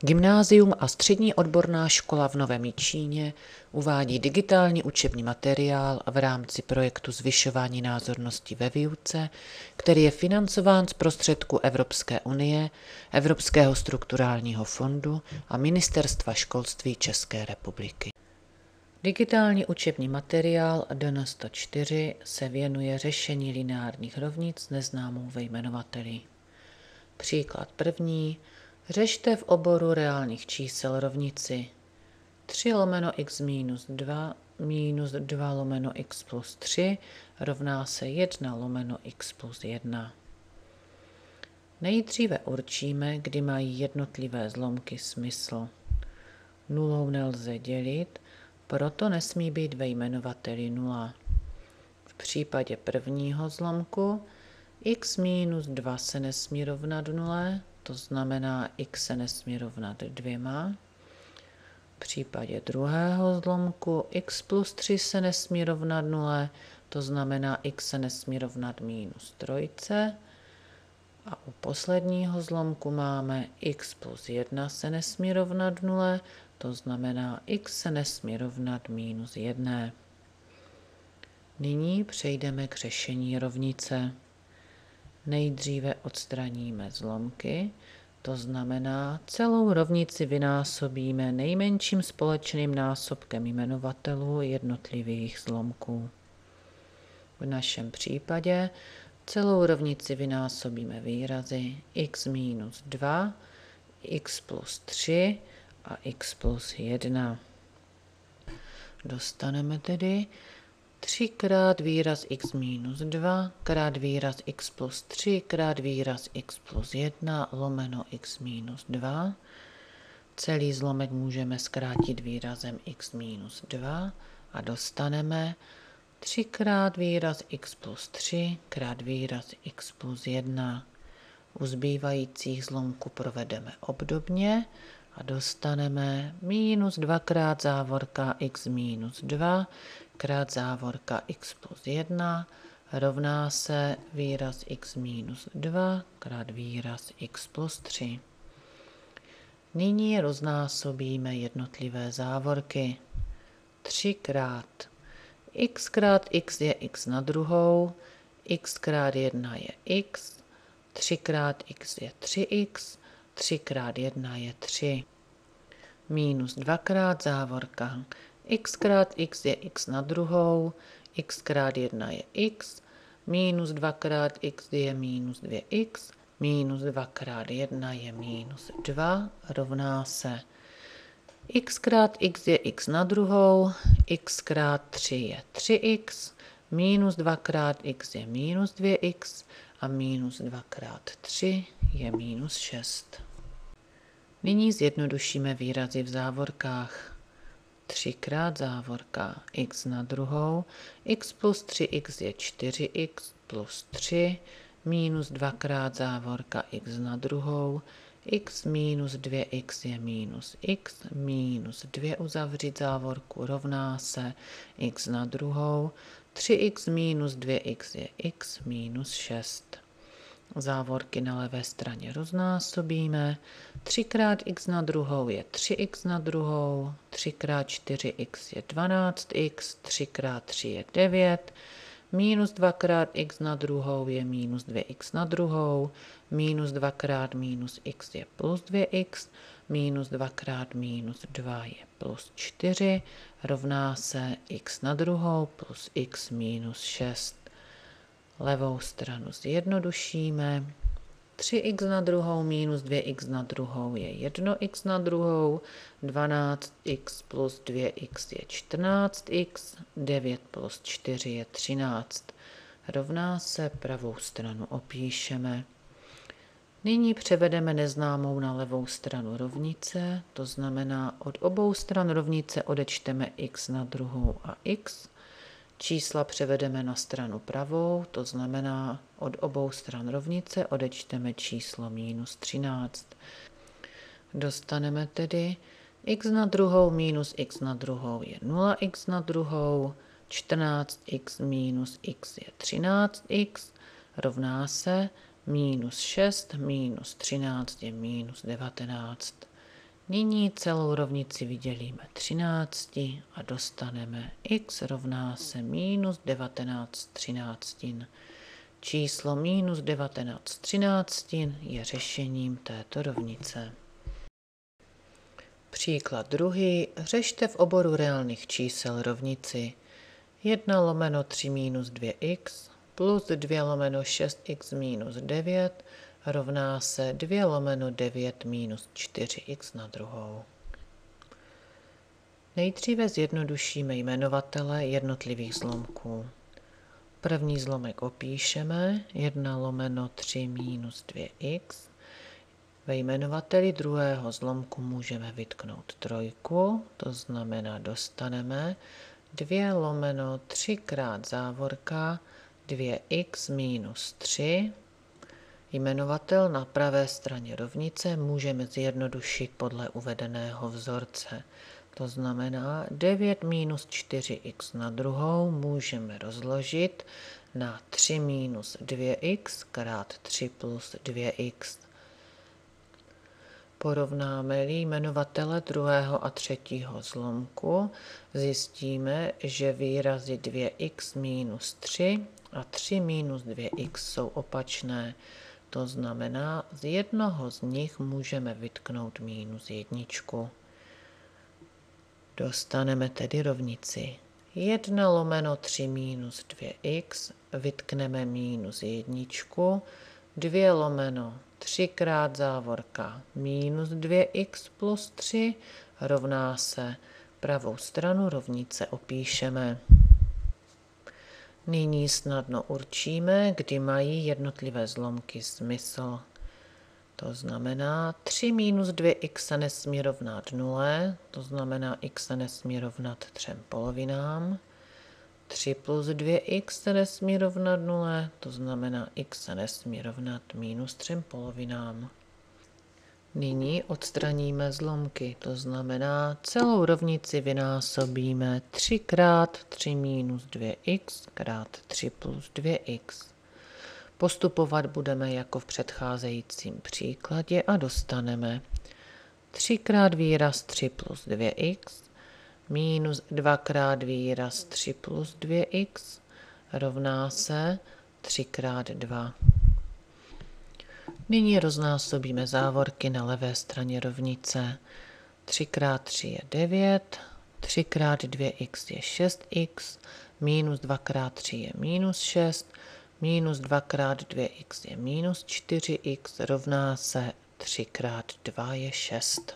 Gymnázium a střední odborná škola v Novém Jičíně uvádí digitální učební materiál v rámci projektu Zvyšování názornosti ve výuce, který je financován z prostředků Evropské unie, Evropského strukturálního fondu a Ministerstva školství České republiky. Digitální učební materiál DN 104 se věnuje řešení lineárních rovnic s neznámou vyjmenovateli. Příklad první. Řešte v oboru reálných čísel rovnici 3 lomeno x minus 2 minus 2 lomeno x plus 3 rovná se 1 lomeno x plus 1. Nejdříve určíme, kdy mají jednotlivé zlomky smysl. Nulou nelze dělit, proto nesmí být ve jmenovateli 0. V případě prvního zlomku x minus 2 se nesmí rovnat 0, to znamená x se nesmí rovnat 2. V případě druhého zlomku x plus 3 se nesmí rovnat 0, to znamená x se nesmí rovnat minus 3. A u posledního zlomku máme x plus 1 se nesmí rovnat 0, to znamená x se nesmí rovnat minus 1. Nyní přejdeme k řešení rovnice. Nejdříve odstraníme zlomky, to znamená celou rovnici vynásobíme nejmenším společným násobkem jmenovatelů jednotlivých zlomků. V našem případě celou rovnici vynásobíme výrazy x minus 2, x plus 3 a x plus 1. Dostaneme tedy 3 krát výraz x minus 2 krát výraz x plus 3 krát výraz x plus 1 lomeno x minus 2. Celý zlomek můžeme zkrátit výrazem x minus 2 a dostaneme 3 krát výraz x plus 3 krát výraz x plus 1. U zbývajících zlomků provedeme obdobně a dostaneme minus 2 krát závorka x minus 2 krát závorka x plus 1 rovná se výraz x minus 2 krát výraz x plus 3. Nyní roznásobíme jednotlivé závorky. 3 krát x je x na druhou, x krát 1 je x, 3 krát x je 3x, 3 krát 1 je 3. Minus 2 krát závorka. X krát x je x na druhou, x krát 1 je x, minus 2 krát x je minus 2x, minus 2 krát 1 je minus 2, rovná se x krát x je x na druhou, x krát 3 je 3x, minus 2 krát x je minus 2x a minus 2 krát 3 je minus 6. Nyní zjednodušíme výrazy v závorkách. 3 krát závorka x na druhou, x plus 3x je 4x plus 3, minus 2 krát závorka x na druhou, x minus 2x je minus x, minus 2 uzavřít závorku rovná se x na druhou, 3x minus 2x je x minus 6. Závorky na levé straně roznásobíme. 3 krát x na druhou je 3x na druhou, 3 krát 4x je 12x, 3 krát 3 je 9, minus 2 krát x na druhou je minus 2x na druhou, minus 2 krát minus x je plus 2x, minus 2 krát minus 2 je plus 4, rovná se x na druhou plus x minus 6. Levou stranu zjednodušíme. 3x na druhou minus 2x na druhou je 1x na druhou, 12x plus 2x je 14x, 9 plus 4 je 13. Rovná se, pravou stranu opíšeme. Nyní převedeme neznámou na levou stranu rovnice, to znamená od obou stran rovnice odečteme x na druhou a x. Čísla převedeme na stranu pravou, to znamená od obou stran rovnice odečteme číslo minus 13. Dostaneme tedy x na druhou minus x na druhou je 0x na druhou, 14x minus x je 13x, rovná se minus 6 minus 13 je minus 19. Nyní celou rovnici vydělíme 13 a dostaneme x rovná se minus 19 třináctin. Číslo minus 19 třináctin je řešením této rovnice. Příklad druhý. Řešte v oboru reálných čísel rovnici 1 lomeno 3 minus 2x plus 2 lomeno 6x minus 9 rovná se 2 lomeno 9 minus 4x na druhou. Nejdříve zjednodušíme jmenovatele jednotlivých zlomků. První zlomek opíšeme 1 lomeno 3 minus 2x. Ve jmenovateli druhého zlomku můžeme vytknout trojku, to znamená dostaneme 2 lomeno 3 krát závorka 2x minus 3. Jmenovatel na pravé straně rovnice můžeme zjednodušit podle uvedeného vzorce. To znamená 9 minus 4x na druhou můžeme rozložit na 3 minus 2x krát 3 plus 2x. Porovnáme-li jmenovatele druhého a třetího zlomku, zjistíme, že výrazy 2x minus 3 a 3 minus 2x jsou opačné. To znamená, z jednoho z nich můžeme vytknout minus jedničku. Dostaneme tedy rovnici 1 lomeno 3 minus 2x, vytkneme minus jedničku, 2 lomeno 3 krát závorka minus 2x plus 3 rovná se, pravou stranu rovnice opíšeme. Nyní snadno určíme, kdy mají jednotlivé zlomky smysl. To znamená 3 minus 2x se nesmí rovnat 0, to znamená x se nesmí rovnat 3 polovinám. 3 plus 2x se nesmí rovnat 0, to znamená x se nesmí rovnat minus 3 polovinám. Nyní odstraníme zlomky, to znamená celou rovnici vynásobíme 3 krát 3 minus 2x krát 3 plus 2x. Postupovat budeme jako v předcházejícím příkladě a dostaneme 3 krát výraz 3 plus 2x minus 2 krát výraz 3 plus 2x rovná se 3 krát 2. Nyní roznásobíme závorky na levé straně rovnice. 3 krát 3 je 9, 3 krát 2x je 6x, minus 2 krát 3 je minus 6, minus 2 krát 2x je minus 4x, rovná se 3 krát 2 je 6.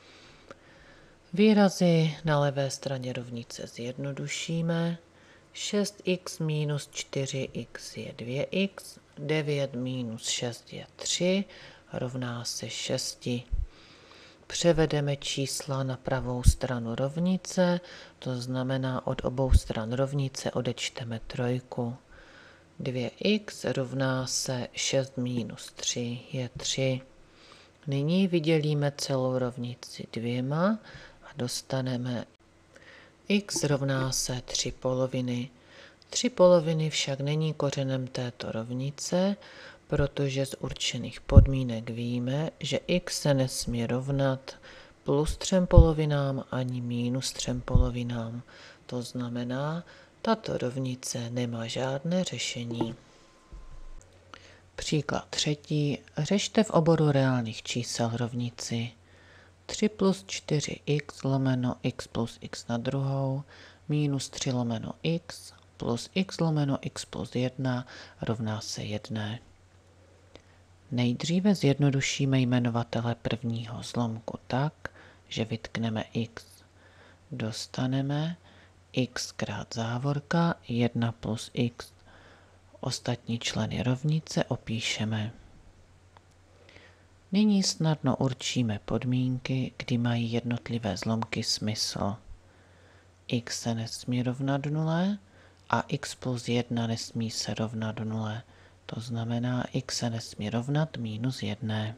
Výrazy na levé straně rovnice zjednodušíme. 6x minus 4x je 2x, 9 minus 6 je 3, rovná se 6. Převedeme čísla na pravou stranu rovnice, to znamená od obou stran rovnice odečteme trojku. 2x rovná se 6 minus 3 je 3. Nyní vydělíme celou rovnici 2 a dostaneme x rovná se 3 poloviny. 3 poloviny však není kořenem této rovnice, protože z určených podmínek víme, že x se nesmí rovnat plus 3 polovinám ani minus 3 polovinám. To znamená, tato rovnice nemá žádné řešení. Příklad třetí. Řešte v oboru reálných čísel rovnici 3 plus 4x lomeno x plus x na druhou minus 3 lomeno x plus x lomeno x plus 1 rovná se 1. Nejdříve zjednodušíme jmenovatele prvního zlomku tak, že vytkneme x. Dostaneme x krát závorka 1 plus x. Ostatní členy rovnice opíšeme. Nyní snadno určíme podmínky, kdy mají jednotlivé zlomky smysl. X se nesmí rovnat 0 a x plus 1 nesmí se rovnat 0. To znamená, x se nesmí rovnat minus 1.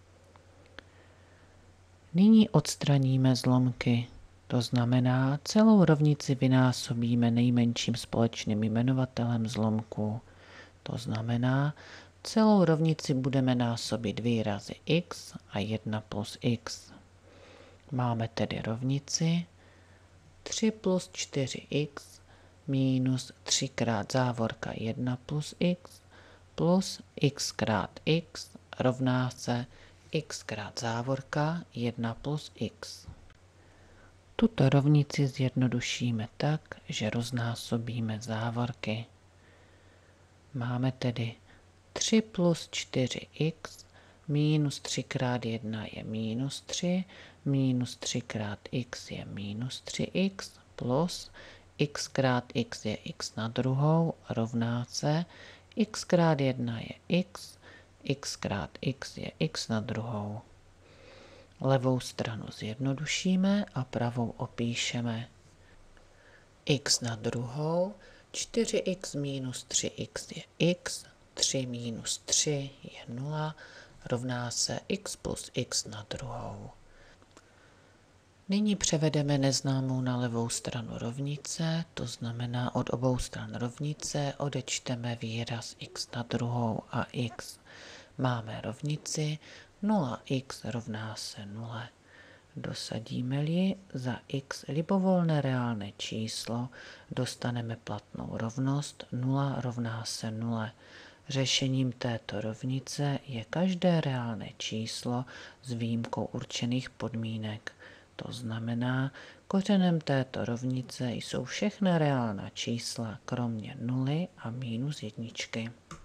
Nyní odstraníme zlomky. To znamená, celou rovnici vynásobíme nejmenším společným jmenovatelem zlomku. To znamená, celou rovnici budeme násobit výrazy x a 1 plus x. Máme tedy rovnici 3 plus 4x minus 3 krát závorka 1 plus x krát x rovná se x krát závorka 1 plus x. Tuto rovnici zjednodušíme tak, že roznásobíme závorky. Máme tedy 3 plus 4x minus 3 krát 1 je minus 3, minus 3 krát x je minus 3x, plus x krát x je x na druhou, rovná se x krát 1 je x krát x je x na druhou. Levou stranu zjednodušíme a pravou opíšeme. X na druhou, 4x minus 3x je x, 3 minus 3 je 0, rovná se x plus x na druhou. Nyní převedeme neznámou na levou stranu rovnice, to znamená od obou stran rovnice odečteme výraz x na druhou a x. Máme rovnici 0x rovná se 0. Dosadíme-li za x libovolné reálné číslo, dostaneme platnou rovnost 0 rovná se 0. Řešením této rovnice je každé reálné číslo s výjimkou určených podmínek. To znamená, kořenem této rovnice jsou všechna reálná čísla kromě nuly a minus jedničky.